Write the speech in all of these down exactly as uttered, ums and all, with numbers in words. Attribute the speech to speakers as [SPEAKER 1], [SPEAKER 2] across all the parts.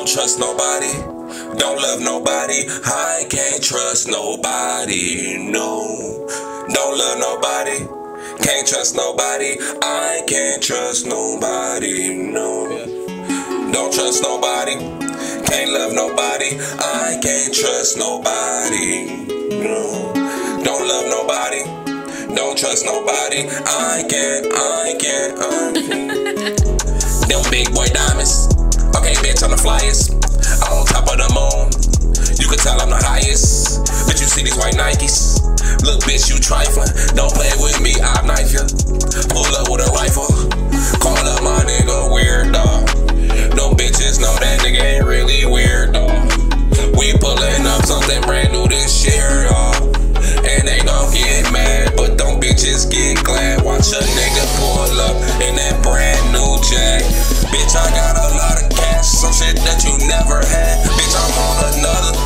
[SPEAKER 1] Don't trust nobody, don't love nobody. I can't trust nobody, no. Don't love nobody, can't trust nobody. I can't trust nobody, no. Don't trust nobody, can't love nobody. I can't trust nobody, no. Don't love nobody, don't trust nobody. I can't, I can't, I can't. Them big boy diamonds, okay, bitch, I'm the flyest. I'm on top of the moon, you can tell I'm the highest. Bitch, you see these white Nikes? Look, bitch, you trifling. Don't play with me, I'll knife you. Pull up with a rifle, call up my nigga weird dog. Them bitches know that nigga ain't really weird dog. We pulling up something brand new this year, y'all. And they gon' get mad, but them bitches get glad. Watch a nigga pull up in that brand new jack. Bitch, I got a lot of cash, some shit that you never had. Bitch, I'm on another.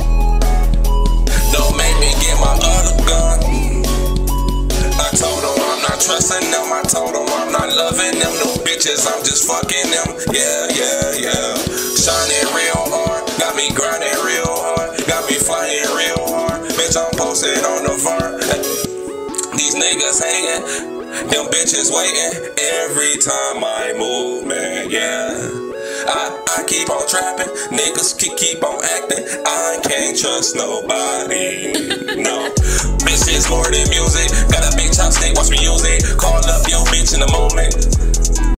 [SPEAKER 1] Don't make me get my other gun. I told them I'm not trusting them. I told them I'm not loving them. No bitches, I'm just fucking them. Yeah, yeah, yeah. Shining real hard, got me grinding real hard, got me flying real hard. Bitch, I'm posted on the farm. These niggas hating, them bitches waiting every time I move, man, yeah. I, I keep on trapping, niggas keep, keep on acting. I can't trust nobody, no. Bitch is more than music, got a big chopstick, watch me use it. Call up your bitch in a moment.